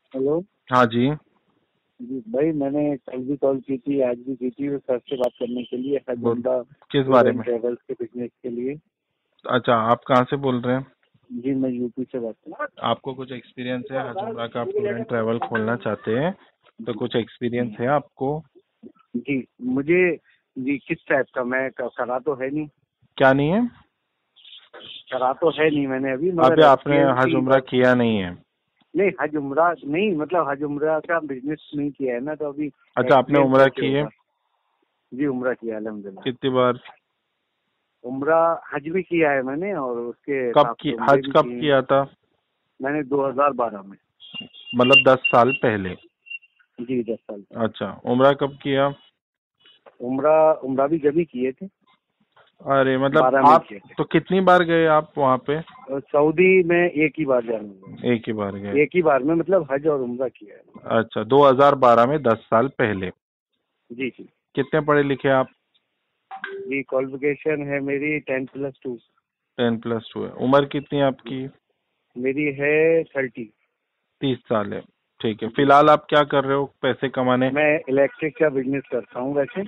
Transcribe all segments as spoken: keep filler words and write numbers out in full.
Hello. हाँ जी। जी भाई, मैंने कल भी कॉल की थी, आज भी की थी, सर से बात करने के लिए हज बोल, उम्रा किस टूर बारे एंड में? ट्रेवल्स के बिजनेस के लिए। अच्छा, आप कहाँ से बोल रहे हैं? जी, मैं यूपी से बात कर आपको कुछ एक्सपीरियंस है हज उम्रा का? आप टूर एंड ट्रैवल खोलना चाहते हैं तो कुछ एक्सपीरियंस है आपको? जी, मुझे जी किस टाइप का, मैं क- करा तो है नहीं, क्या नहीं है? करा तो है नहीं मैंने अभी, अभी मगर आपने एक्सपीरियंस हज की उम्रा बात। किया नहीं है? नहीं, हज उम्रा नहीं, मतलब हज उम्रा का बिजनेस नहीं किया है ना, तो अभी अच्छा, आपने एक्सपीरियंस उम्रा कैसे की है? होगा। जी, उम्रा किया अल्हम्दुलिल्लाह। कितनी बार? उम्रा हज भी किया है मैंने, और उसके कब हिसाब से की उम्रे हज भी कब किए हैं। किया था? मैंने दो हज़ार बारह में। मतलब दस साल पहले? जी, दस साल पहले। अच्छा, उम्रा कब किया? उम्रा उम्रा भी जब ही किए थे, अरे मतलब बारह में ही आप किए थे। तो कितनी बार गए आप वहाँ पे? और सऊदी में एक ही बार जाना हुआ एक ही बार गए? है। एक ही बार में मतलब हज और उम्रा किया है। अच्छा, दो हज़ार बारह में, दस साल पहले। जी जी। कितने पढ़े लिखे आप? जी, क्वालिफिकेशन है मेरी ten plus two. Ten plus two है। उम्र कितनी है आपकी? मेरी है थर्टी। तीस साल है। ठीक है, जी, फिलहाल आप क्या कर रहे हो पैसे कमाने? मैं इलेक्ट्रिक का बिजनेस करता हूँ वैसे।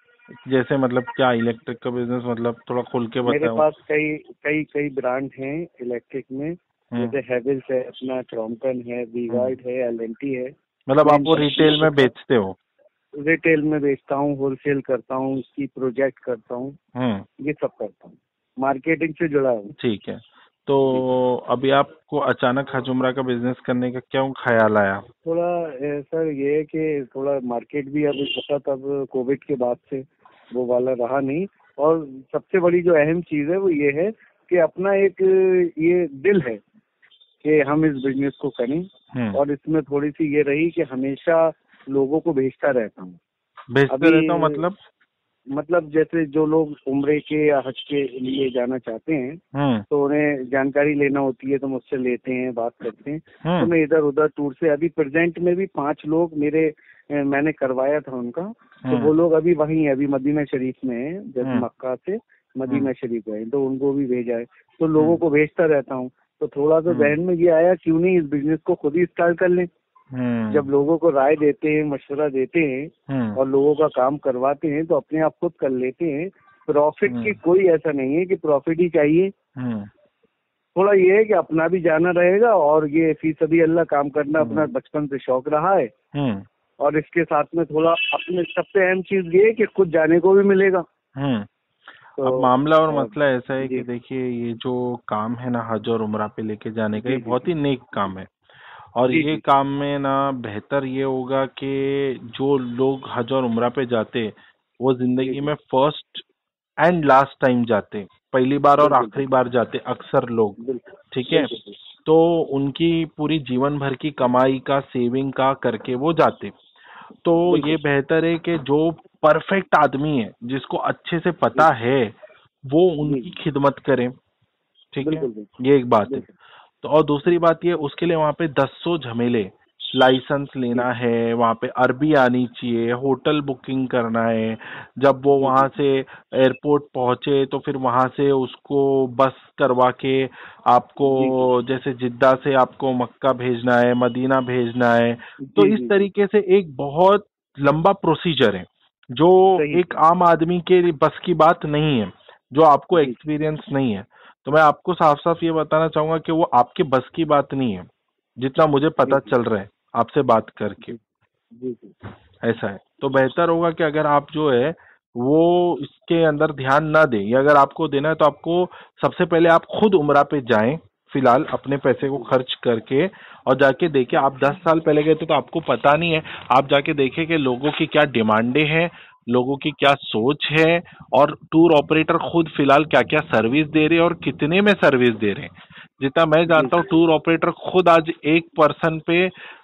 जैसे मतलब क्या इलेक्ट्रिक का बिजनेस, मतलब थोड़ा खुल के मेरे बताओ। पास कई कई कई ब्रांड हैं इलेक्ट्रिक में। हम्म। जैसे हैवेल्स है, अपना क्रॉम्पटन है, हम्म। वी गार्ड है, एल एन टी है। मतलब मैं आप इन वो सब चीजों रिटेल को में बेचते हो? रिटेल में बेचता हूँ, होलसेल करता हूँ, उसकी प्रोजेक्ट करता हूँ, हम्म। ये सब करता हूँ। मार्केटिंग से जुड़ा हूँ। ठीक है। तो जी, अभी आपको अचानक हज उम्रा का बिजनेस करने का क्यों ख्याल आया? थोड़ा अ, सर ये है कि थोड़ा मार्केट भी अभी पता, तब कोविड के बाद से वो वाला रहा नहीं। और सबसे बड़ी जो अहम चीज़ है वो ये है कि अपना एक अ, ये दिल है कि हम इस बिजनेस को करें। हम्म। और इसमें थोड़ी सी ये रही कि हमेशा लोगों को भेजता रहता हूँ। बेचते अभी रहता हूँ मतलब? मतलब जैसे जो लोग उम्रे के या हज के लिए जाना चाहते हैं, हम्म। तो उन्हें जानकारी लेना होती है, तो मुझसे लेते हैं, बात करते हैं। तो हम्म। मैं इधर उधर टूर से अभी प्रेजेंट में भी पांच लोग मेरे अ, मैंने करवाया था उनका। तो हम्म। वो लोग अभी वहीं हैं, अभी मदीना शरीफ में हैं, जैसे हम्म। मक्का से हम्म। मदीना शरीफ गए, तो उनको भी भेजा है। तो लोगों हम्म। को भेजता रहता हूँ। तो थोड़ा सा हम्म। जहन में ये आया, क्यों नहीं इस बिजनेस को खुद ही स्टार्ट कर लें। हम्म। जब लोगों को राय देते हैं, मशवरा देते हैं हम्म। और लोगों का काम करवाते हैं, तो अपने आप खुद कर लेते हैं। प्रॉफिट की हम्म। कोई ऐसा नहीं है कि प्रॉफिट ही चाहिए। हम्म। थोड़ा ये है कि अपना भी जाना रहेगा, और ये फी सभी अल्लाह काम करना अपना हम्म। बचपन से शौक रहा है। हम्म। और इसके साथ में थोड़ा अपने सबसे अहम चीज ये है कि खुद जाने को भी मिलेगा। हम्म। अब तो मामला और और मसला ऐसा है कि जी देखिए, ये जो काम है ना हज और उम्रा पे लेके जाने का, ये जी जी बहुत जी ही नेक काम है। और जी ये जी काम में ना बेहतर ये होगा कि जो लोग हज और उम्रा पे जाते, वो जी जिंदगी जी। में फर्स्ट एंड लास्ट टाइम जाते, पहली बार और बिल्कुल आखिरी बिल्कुल बार जाते अक्सर लोग। बिल्कुल ठीक है? बिल्कुल बिल्कुल तो उनकी पूरी जीवन भर की कमाई का, सेविंग का करके वो जाते। तो ये बिल्कुल। बेहतर है कि जो परफेक्ट आदमी है, जिसको अच्छे से जी पता है, वो जी उनकी जी। खिदमत करे। ठीक है? बिल्कुल बिल्कुल ये एक बात है। बिल्कुल। तो और दूसरी बात ये, उसके लिए वहां पे दस सौ झमेले, लाइसेंस जी लेना है, वहां पे अरबी आनी चाहिए, होटल बुकिंग करना है। जब वो जी जी वहां से एयरपोर्ट पहुंचे तो फिर वहां से उसको बस करवा के आपको, जी जी जैसे जिद्दा से आपको मक्का भेजना है, मदीना भेजना है। तो जी इस जी जी। तरीके से एक बहुत लंबा प्रोसीजर है, जो सही एक सही। आम आदमी के बस की बात नहीं है, जो आपको जी जी एक्सपीरियंस नहीं है। तो मैं आपको साफ साफ ये बताना चाहूंगा कि वो आपके बस की बात नहीं है, जितना मुझे जी पता जी चल रहा है आपसे बात करके। जी जी जी। ऐसा है। तो बेहतर होगा कि अगर आप जो है वो इसके अंदर ध्यान ना दें, या अगर आपको देना है तो आपको सबसे पहले आप खुद उम्रा पे जाएं, फिलहाल अपने पैसे को जी खर्च करके। और जाके देखें, आप दस साल पहले गए थे तो आपको पता नहीं है। आप जाके देखें कि लोगों की क्या डिमांडें हैं, लोगों की क्या सोच है, और टूर ऑपरेटर खुद फिलहाल क्या क्या सर्विस दे रहे हैं और कितने में सर्विस दे रहे हैं। जितना मैं जी जानता जी हूँ, टूर ऑपरेटर खुद आज एक पर्सन पे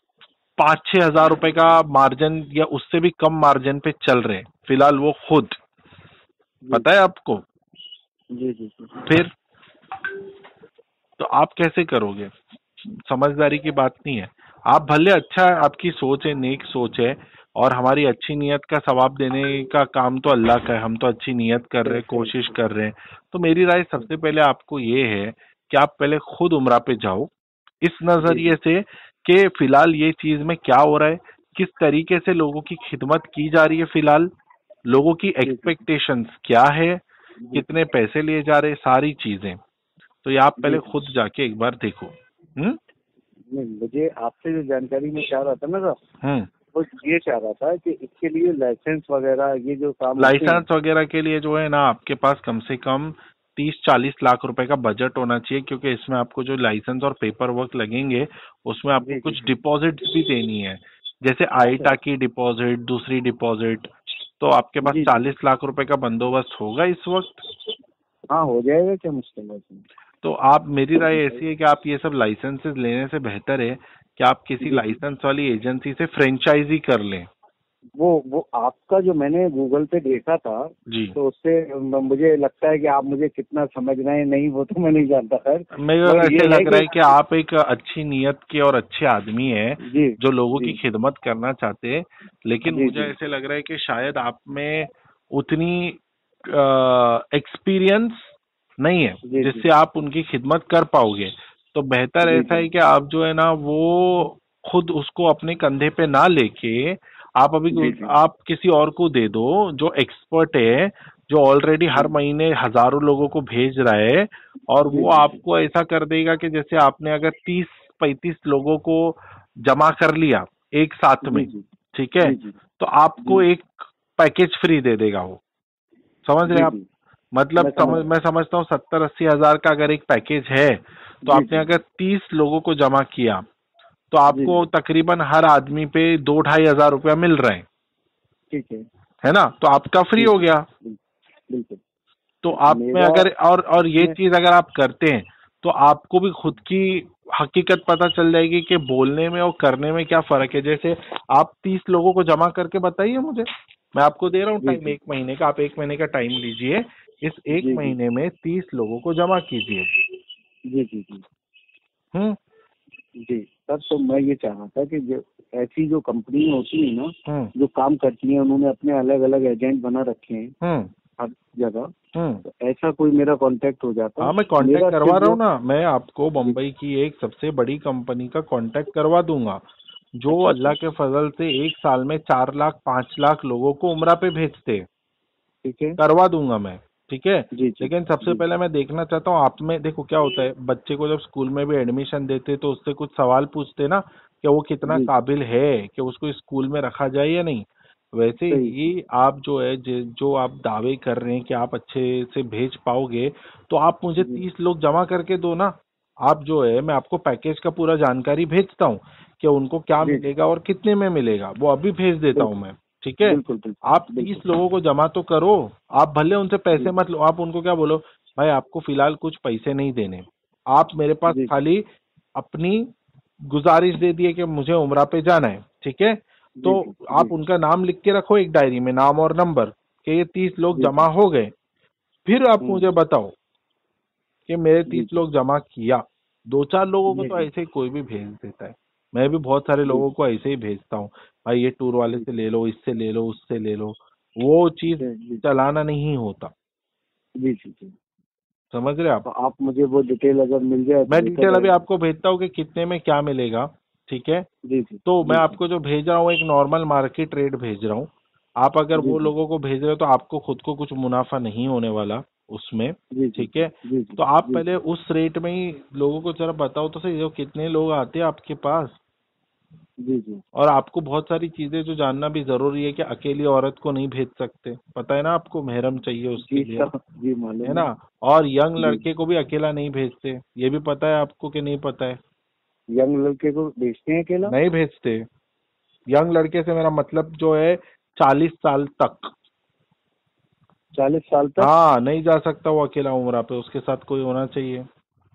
पाँच छह हजार रुपए का मार्जिन या उससे भी कम मार्जिन पे चल रहे हैं फिलहाल वो खुद। जी पता है आपको? जी जी जी। फिर तो आप कैसे करोगे? समझदारी की बात नहीं है। आप भले, अच्छा है, आपकी सोच है, नेक सोच है, और हमारी अच्छी नीयत का सवाब देने का काम तो अल्लाह का है। हम तो अच्छी नीयत कर रहे सही हैं, सही कोशिश सही कर रहे हैं। तो मेरी राय सही। सबसे पहले आपको ये है कि आप पहले खुद उम्रा पे जाओ, इस जी नजरिए जी से कि फिलहाल ये चीज में क्या हो रहा है, किस तरीके से लोगों की खिदमत की जा रही है, फिलहाल लोगों की जी जी एक्सपेक्टेशंस क्या है, जी कितने पैसे लिए जा रहे, सारी चीजें। तो ये आप जी पहले जी। खुद जाके एक बार देखो। हम्म नहीं, मुझे आपसे जो जानकारी मैं चाह रहा था ना सर, हम्म वो ये चाह रहा था कि इसके लिए लाइसेंस वगैरह ये जो काम होते हैं। लाइसेंस वगैरह के लिए जो है ना, आपके पास कम से कम तीस चालीस लाख रुपए का बजट होना चाहिए, क्योंकि इसमें आपको जो लाइसेंस और पेपर वर्क लगेंगे उसमें आपको जी जी कुछ जी। डिपॉजिट्स भी देनी है, जैसे अच्छा। आईटा की डिपॉजिट, दूसरी डिपॉजिट। तो आपके पास जी जी। चालीस लाख रुपए का बंदोबस्त होगा इस वक्त। हाँ, हो जाएगा क्या मुश्किल है इसमें? तो आप, मेरी राय बताइए। ऐसी है कि आप ये सब लाइसेंसेस लेने से बेहतर है कि आप किसी जी जी। लाइसेंस वाली एजेंसी से फ्रेंचाइजी कर लें। वो वो आपका जो मैंने गूगल पे देखा था, जी, तो उससे म- मुझे लगता है कि आप मुझे कितना समझ रहे हैं नहीं वो तो मैं नहीं जानता खैर। मेरे को मगर ऐसे ये है लग रहा कि है कि आप एक अच्छी नीयत के और अच्छे आदमी हैं, जी जो लोगों जी की खिदमत करना चाहते हैं। लेकिन जी मुझे जी ऐसे लग रहा है कि शायद आप में उतनी एक्सपीरियंस नहीं है जी जी जिससे आप उनकी खिदमत कर पाओगे। तो बेहतर जी ऐसा जी है कि आप जो है ना वो खुद उसको अपने कंधे पे ना लेके, आप अभी जी जी आप किसी और को दे दो जो एक्सपर्ट है, जो ऑलरेडी जी हर महीने हजारों लोगों को भेज रहा है, और जी वो जी जी आपको ऐसा कर देगा कि जैसे आपने अगर तीस पैंतीस लोगों को जमा कर लिया एक साथ जी में, जी ठीक है, जी जी तो जी आपको एक पैकेज फ्री दे देगा वो। समझ रहे हैं जी आप? जी। मतलब मैं समझ समझ रहा मैं समझता हूँ सत्तर अस्सी हजार का अगर एक पैकेज है, हूँ। तो जी आपने जी अगर तीस लोगों को जमा किया, तो जी आपको जी। तकरीबन हर आदमी पे दो ढाई हजार रुपया मिल रहे हैं, ठीक है। है ना? तो आपका फ्री जी हो जी गया। बिल- बिल्कुल। तो तो आप में मेरा अगर और और ये इसमें चीज अगर आप करते हैं, तो आपको भी खुद की हकीकत पता चल जाएगी कि बोलने में और करने में क्या फर्क है। जैसे आप तीस लोगों को जमा करके बताइए मुझे, मैं आपको दे रहा हूँ जी टाइम, जी एक महीने का, आप एक महीने का टाइम लीजिए, इस एक जी जी महीने में तीस लोगों को जमा कीजिए। जी जी जी हम्म जी सर, तो मैं ये चाह रहा था कि जो ऐसी जो कंपनी होती है ना, हम्म जो काम करती हैं, उन्होंने अपने अलग अलग एजेंट बना रखे हैं हम्म हर जगह। हम्म तो ऐसा कोई मेरा कांटेक्ट हो जाता, हाँ, मैं कांटेक्ट मेरा करवा सिर्फ रहा हूँ जो ना, मैं आपको जी। बम्बई की एक सबसे बड़ी कंपनी का कांटेक्ट करवा दूंगा, जो अच्छा अच्छा। अल्लाह के फजल से एक साल में चार लाख पांच लाख लोगों को उम्रा पे भेजते हैं। ठीक है। करवा दूंगा मैं, ठीक है। जी जी लेकिन सबसे जी पहले मैं देखना चाहता हूँ आप में, देखो क्या होता है, बच्चे को जब स्कूल में भी एडमिशन देते तो उससे कुछ सवाल पूछते ना, कि वो कितना जी जी। काबिल है कि उसको स्कूल में रखा जाए या नहीं। वैसे सही। ही आप जो है, जे- जो आप दावे कर रहे हैं कि आप अच्छे से भेज पाओगे, तो आप मुझे जी तीस लोग जमा करके दो ना। आप जो है, मैं आपको पैकेज का पूरा जानकारी भेजता हूँ कि उनको क्या जी जी। मिलेगा और कितने में मिलेगा, वो अभी भेज देता हूँ बिल्कुल मैं, ठीक है। बिल्कुल बिल्कुल आप तीस बिल्कुल। लोगों को जमा तो करो, आप भले उनसे पैसे जी मत लो, आप उनको क्या बोलो, भाई आपको फिलहाल कुछ पैसे नहीं देने, आप मेरे पास जी जी खाली अपनी गुजारिश दे दिए कि मुझे उमरा पे जाना है, ठीक है। जी तो जी आप जी उनका नाम लिख के रखो एक डायरी में, नाम और नंबर, कि ये तीस लोग जी जमा जी। हो गए। फिर आप हम्म। मुझे बताओ कि मेरे जी तीस जी लोग जमा किया। दो चार लोगों को जी तो जी ऐसे ही कोई भी भेज देता है, मैं भी बहुत सारे जी लोगों को ऐसे ही भेजता हूँ, भाई ये टूर वाले जी से ले लो, इससे ले लो, उससे ले लो। वो चीज जी जी चलाना नहीं होता। जी जी जी। समझ रहे आप? तो आप मुझे वो डिटेल अगर मिल जाए तो मैं बेहतर डिटेल अभी रहेगा। आपको भेजता हूँ कि कितने में क्या मिलेगा, ठीक है। जी जी तो मैं जी जी आपको जो भेज रहा हूँ एक नॉर्मल मार्केट रेट भेज रहा हूँ। आप अगर जी वो जी लोगों को भेज रहे हो तो आपको खुद को कुछ मुनाफा नहीं होने वाला उसमें, जी जी ठीक है। जी जी तो आप जी पहले उस रेट में ही लोगों को जरा बताओ तो सही, जो कितने लोग आते हैं आपके पास। जी जी और आपको बहुत सारी चीजें जो जानना भी जरूरी है कि अकेली औरत को नहीं भेज सकते, पता है ना आपको, महरम चाहिए उसके जी लिए, सर, जी है मालूम है। ना। और यंग जी। लड़के को भी अकेला नहीं भेजते, ये भी पता है आपको कि नहीं पता है? यंग लड़के को बेचते हैं अकेला? नहीं भेजते। यंग लड़के से मेरा मतलब जो है चालीस साल तक। चालीस साल तक? हाँ, नहीं जा सकता वो अकेला उम्रा पे, उसके साथ कोई होना चाहिए।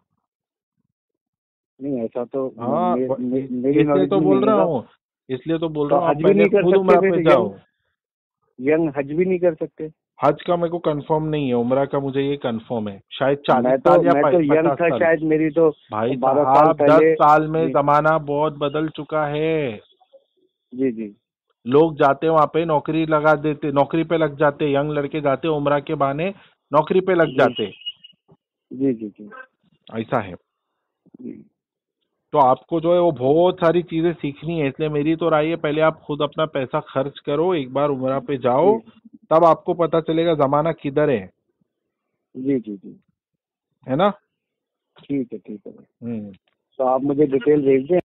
नहीं, ऐसा तो म- हाँ, मे, व- मे, इ- मेरी इसलिए नॉलेज तो में बोल नहीं है रहा सर। हूँ, इसलिए तो बोल तो रहा हूँ, आप हज भी पहले नहीं कर खुद सकते उम्रा फिर पे यंग? जाओ। यंग हज भी नहीं कर सकते? हज का मेरे को कंफर्म नहीं है, उम्रा का मुझे ये कंफर्म है, शायद चालीस मैं तो साल या मैं तो यंग पचास था साल शायद, मेरी तो भाई बारह साल साहब, दस पहले। साल में जी जमाना बहुत बदल चुका है। जी जी लोग जाते वहां पे नौकरी लगा देते, नौकरी पे लग जाते, यंग लड़के जाते उम्रा के बहाने, नौकरी पे लग जी जाते। जी जी जी ऐसा है। जी। तो आपको जो है वो बहुत सारी चीजें सीखनी है, इसलिए मेरी तो राय है पहले आप खुद अपना पैसा खर्च करो, एक बार उम्रा पे जाओ, जी तब आपको पता चलेगा जमाना किधर है जी जी जी। है ना। ठीक है ठीक है भाई। हम्म। तो आप मुझे डिटेल भेज दें।